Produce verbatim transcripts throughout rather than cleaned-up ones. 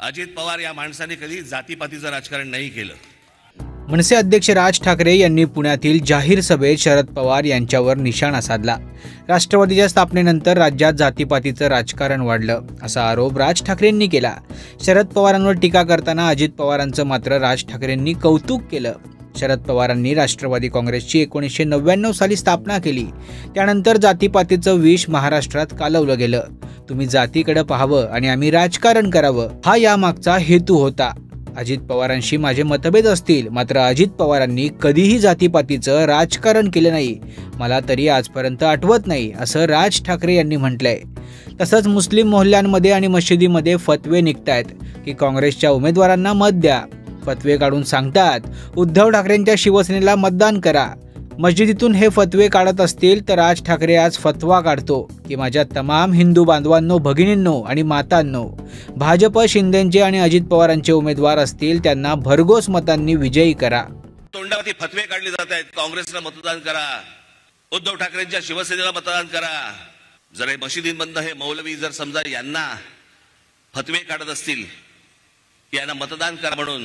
अजित पवार या माणसाने कधी जातीपातीचं राजकारण नाही केलं। मनसे अध्यक्ष राज ठाकरे यांनी पुण्यातील जाहीर सभेत शरद पवार यांच्यावर निशाणा साधला। राष्ट्रवादीच्या स्थापनेनंतर राज्यात जातीपातीचं राजकारण वाढलं असा आरोप राज ठाकरेंनी केला। शरद पवारांवर टीका करताना अजित पवारांचं मात्र राज ठाकरेंनी कौतुक केलं। शरद पवारांनी राष्ट्रवादी काँग्रेसची एकोणीसशे नव्याण्णव साली स्थापना केली। त्यानंतर जातीपातीचं विष महाराष्ट्रात कालवलं गेलं। तुम्ही जातीकडे पाहावं आणि आम्ही राजकारण करावं हा यामागचा हेतू होता। अजित पवारांशी माझे मतभेद असतील, मात्र अजित पवारांनी कधीही जातीपातीचं राजकारण केलं नाही, मला तरी आजपर्यंत आठवत नाही, असं राज ठाकरे यांनी म्हटलंय। तसंच मुस्लिम मोहल्ल्यांमध्ये आणि मशिदीमध्ये फतवे निघतायत की काँग्रेसच्या उमेदवारांना मत द्या। फतवे काढून सांगतात उद्धव ठाकरेंच्या शिवसेनेला मतदान करा। मस्जिदीतून हे फतवे काढत असतील तर राज ठाकरे आज फतवा काढतो की माझ्या तमाम हिंदू बांधवांनो, भगिनींनो आणि मातांनो, भाजप शिंदेचे आणि अजित पवारांचे उमेदवार असतील त्यांना भरघोस मतांनी विजयी करा। तोंडावरती फतवे काढले जात आहेत, काँग्रेसला मतदान करा, उद्धव ठाकरेंच्या शिवसेनेला मतदान करा। जर हे मशिदींमधनं हे मौलवी जर समजा यांना फतवे काढत असतील यांना मतदान करा म्हणून,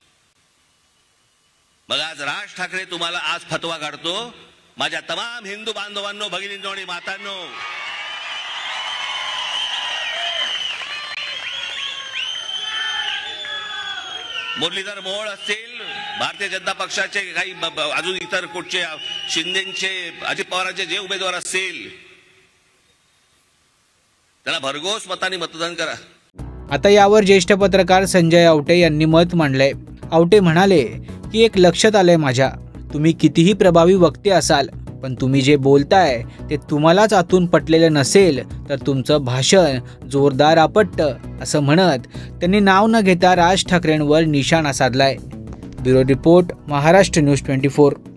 मग आज राज ठाकरे तुम्हाला आज फतवा काढतो माझ्या तमाम हिंदू बांधवांनो, भगिनींनो आणि मातांनो, मुरलीधर मोहोळ असतील, भारतीय जनता पक्षाचे काही अजून इतर कुठचे शिंदेचे, अजित पवारांचे जे उमेदवार असतील त्याला भरघोस मतांनी मतदान करा। आता यावर ज्येष्ठ पत्रकार संजय आवटे यांनी मत मांडलंय। आवटे म्हणाले की एक लक्षात आलंय माझ्या, तुम्ही कितीही प्रभावी वक्ते असाल पण तुम्ही जे बोलताय ते तुम्हालाच आतून पटलेलं नसेल तर तुमचं भाषण जोरदार आपटतं, असं म्हणत त्यांनी नाव न घेता राज ठाकरेंवर निशाणा साधलाय। ब्युरो रिपोर्ट, महाराष्ट्र न्यूज चोवीस।